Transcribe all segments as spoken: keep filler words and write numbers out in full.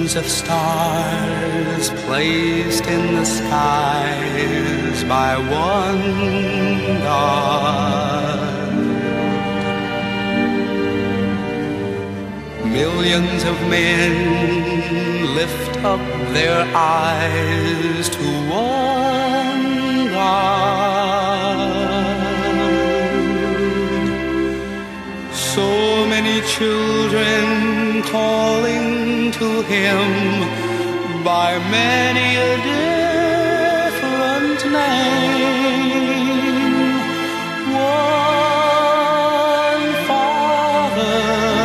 Millions of stars placed in the skies by one God. Millions of men lift up their eyes to one God. So many children calling to Him by many a different name. One Father,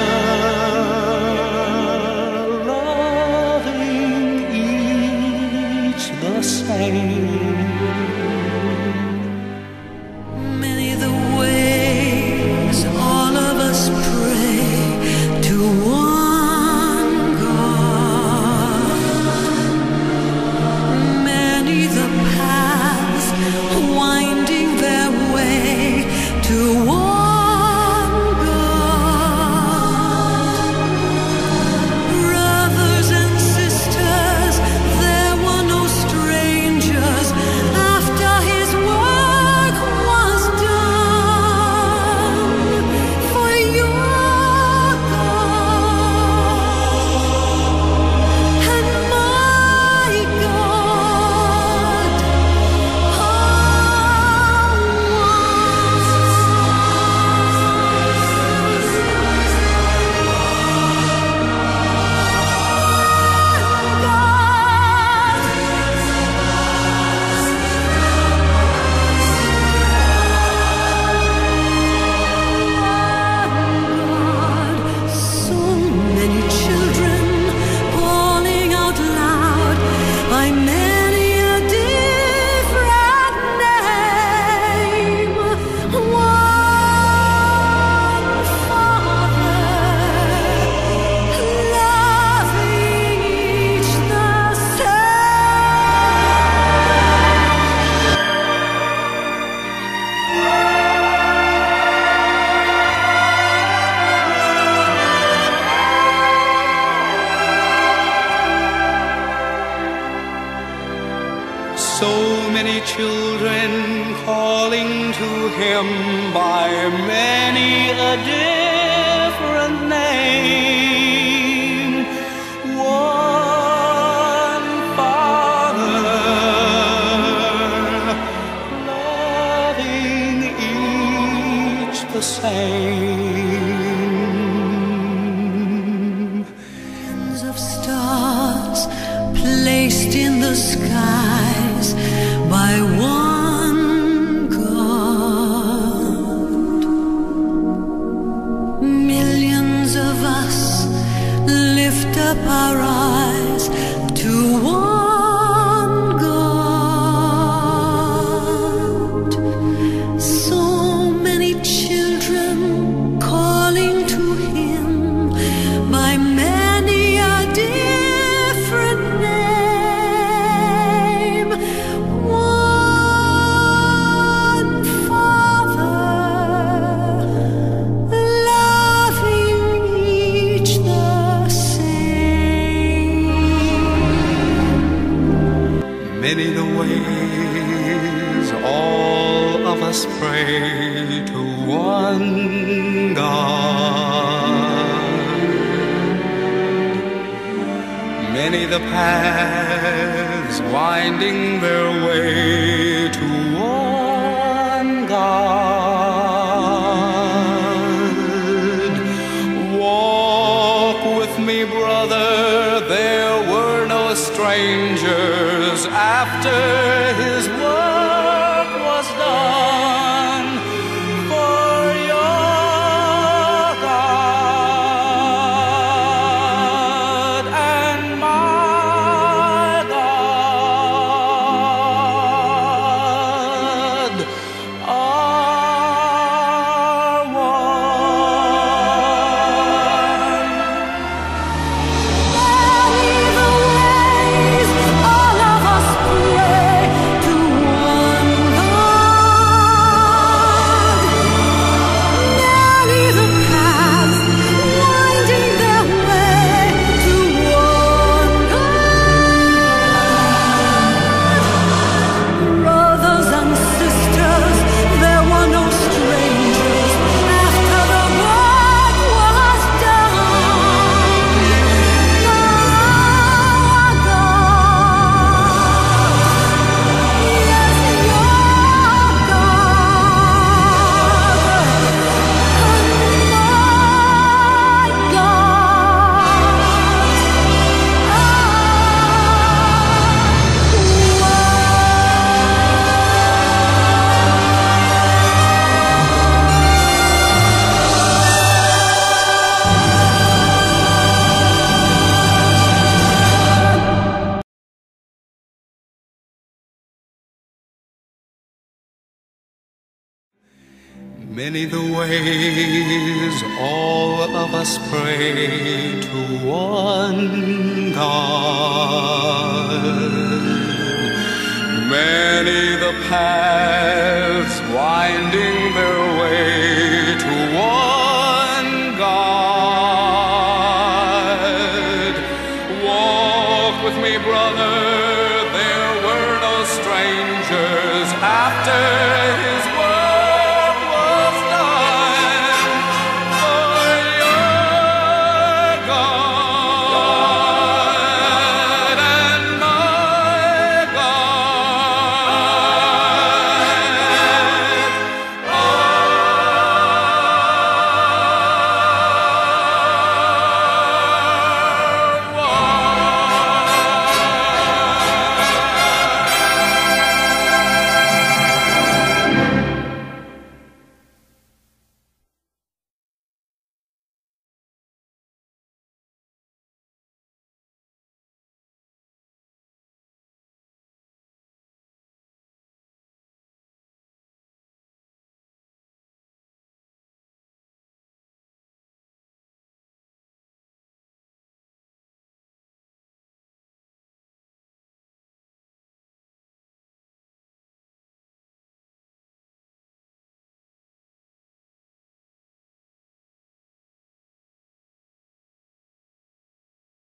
loving each the same. Many the ways all of us pray to one God. Many the paths winding their way to one God. Brothers and sisters, there were no strangers after His work was done. For your God and my God are God. So many children calling out loud by many a different name. One Father, loving each the So many children calling to Him by many a different name. One Father, loving each the same. of stars placed in the skies by one God. Millions of us lift up our eyes to one God. So many children calling to Him by many a different name. One Father, loving each the same. Many the ways all of us pray to one God. Many the paths winding their way to one God. Walk with me, brother, there were no strangers after His work was done. For your God and my God are one. Many the ways all of us pray to one Many the ways all of us pray to one God. Many the paths winding their way to one God. Walk with me, brother, there were no strangers after him.